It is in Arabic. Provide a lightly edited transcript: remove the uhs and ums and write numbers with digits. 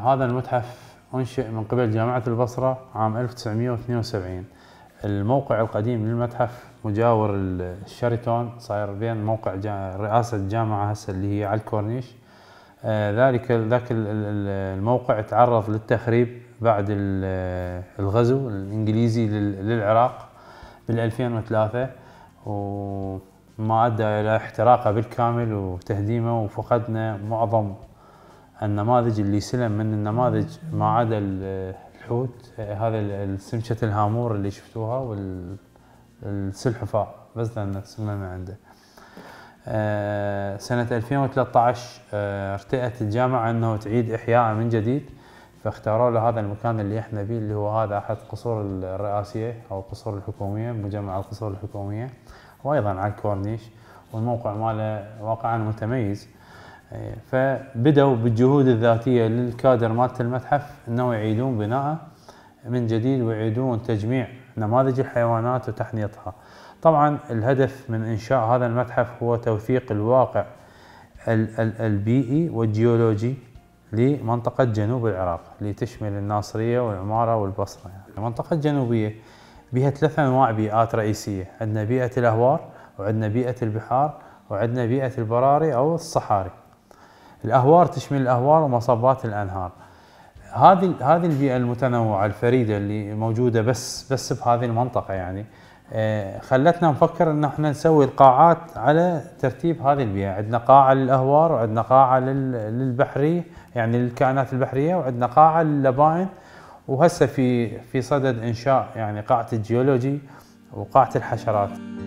هذا المتحف أنشئ من قبل جامعة البصرة عام 1972. الموقع القديم للمتحف مجاور الشيراتون، صاير بين موقع رئاسة الجامعة هسه اللي هي على الكورنيش. ذاك الموقع تعرض للتخريب بعد الغزو الإنجليزي للعراق بال2003، وما أدى إلى احتراقه بالكامل وتهديمه، وفقدنا معظم النماذج اللي سلم من النماذج ما عدا الحوت، هذا السمكة الهامور اللي شفتوها والسلحفاة بس لأن سلمنا من عنده. سنة 2013 ارتأت الجامعة أنه تعيد إحياءه من جديد، فاختاروا له هذا المكان اللي احنا فيه، اللي هو هذا أحد قصور الرئاسية أو القصور الحكومية، مجمع القصور الحكومية، وأيضا على الكورنيش، والموقع ماله واقعا متميز. فبدأوا بالجهود الذاتية للكادر مالت المتحف أنه يعيدون بناءه من جديد ويعيدون تجميع نماذج الحيوانات وتحنيطها. طبعا الهدف من إنشاء هذا المتحف هو توثيق الواقع البيئي والجيولوجي لمنطقة جنوب العراق، اللي تشمل الناصرية والعمارة والبصرة. يعني المنطقة الجنوبية بها 3 أنواع بيئات رئيسية، عندنا بيئة الأهوار، وعندنا بيئة البحار، وعندنا بيئة البراري أو الصحاري. الأهوار تشمل الأهوار ومصبات الأنهار. هذه البيئة المتنوعة الفريدة اللي موجودة بس بهذه المنطقة، يعني خلتنا نفكر ان احنا نسوي القاعات على ترتيب هذه البيئة. عندنا قاعة للأهوار، وعندنا قاعة للبحرية يعني للكائنات البحرية، وعندنا قاعة لللبائن، وهسه في صدد إنشاء يعني قاعة الجيولوجي وقاعة الحشرات.